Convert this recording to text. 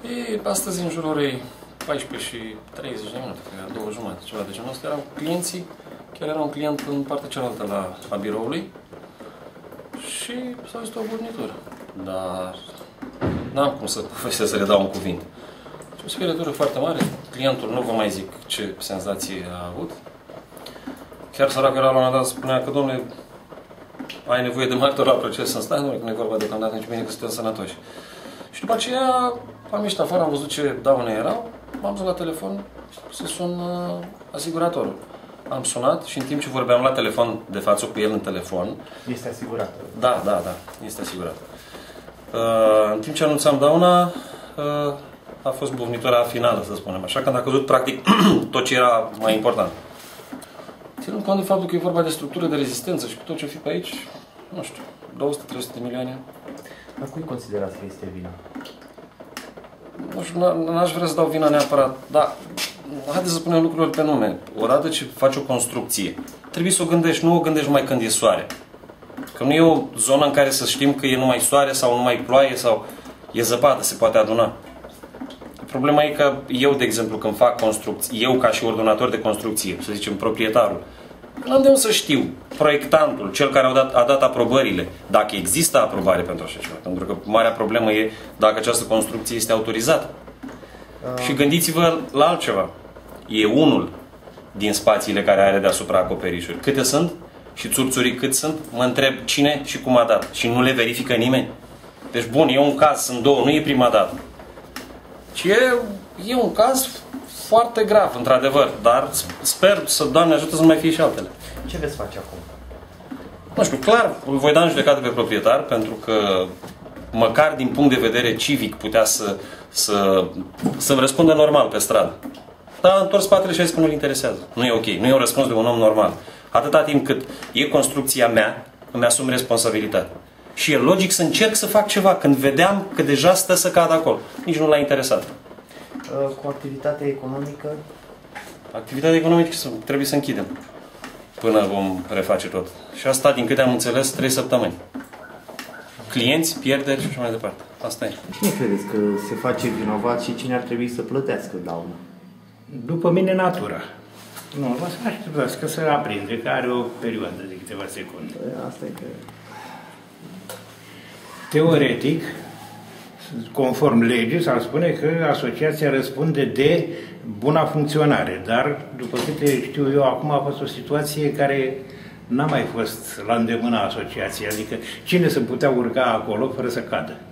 Și astăzi, în jurul orei 14 și 30 de minute, cred, 2 jumate, ceva de genul ăsta, erau clienții, chiar era un client în partea cealaltă a biroului și s-a văzut o burnitură. Dar n-am cum să le dau un cuvânt. O spirătură foarte mare, clientul, nu vă mai zic ce senzație a avut. Chiar săracul era la un moment dat, spunea că, domnule, ai nevoie de martor la proces în stai, domnule, când e vorba de condamnat, nici bine că suntem sănătoși. Și după aceea am ieșit afară, am văzut ce daune erau, m-am dus la telefon să sun asiguratorul. Am sunat și în timp ce vorbeam la telefon, de față cu el în telefon... Este asigurat? Da, este asigurat. În timp ce anunțam dauna, a fost bufnitura finală, să spunem așa, când a căzut practic tot ce era mai important. Ținând cont de faptul că e vorba de structură de rezistență și cu tot ce fi pe aici, nu știu, 200-300 de milioane. Dar cui considerați că este vina? Nu știu, n-aș vrea să dau vina neapărat, dar haideți să punem lucrurile pe nume. Odată ce faci o construcție, trebuie să o gândești, nu o gândești numai când e soare. Că nu e o zonă în care să știm că e numai soare sau numai ploaie sau e zăpadă, se poate aduna. Problema e că eu, de exemplu, când fac construcții, eu ca și ordonator de construcție, să zicem proprietarul, n-am de unde să știu, proiectantul, cel care a dat aprobările, dacă există aprobare pentru așa ceva. Pentru că marea problemă e dacă această construcție este autorizată. Și gândiți-vă la altceva. E unul din spațiile care are deasupra acoperișuri. Câte sunt? Și țurțurii cât sunt? Mă întreb cine și cum a dat. Și nu le verifică nimeni. Deci bun, e un caz, sunt două, nu e prima dată. Și e un caz foarte grav, într-adevăr, dar sper să, Doamne ajută, să nu mai fie și altele. Ce veți face acum? Nu știu, clar, îl voi da în judecată pe proprietar, pentru că măcar din punct de vedere civic putea să-mi răspundă normal pe stradă. Dar am întors spatele și a zis că nu-l interesează. Nu e ok, nu e un răspuns de un om normal. Atâta timp cât e construcția mea, îmi asum responsabilitate. Și e logic să încerc să fac ceva, când vedeam că deja stă să cadă acolo. Nici nu l-a interesat. Cu activitatea economică? Activitatea economică trebuie să închidem până vom reface tot. Și asta, din câte am înțeles, 3 săptămâni. Clienți, pierderi și așa mai departe. Asta e. Cine credeți că se face vinovat și cine ar trebui să plătească dauna? După mine, natura. Nu, vă să așteptați că se aprinde, că are o perioadă de câteva secunde. Asta e că... Teoretic, conform legii, s-ar spune că asociația răspunde de buna funcționare, dar, după câte știu eu, acum a fost o situație care n-a mai fost la îndemâna asociației, adică cine să putea urca acolo fără să cadă.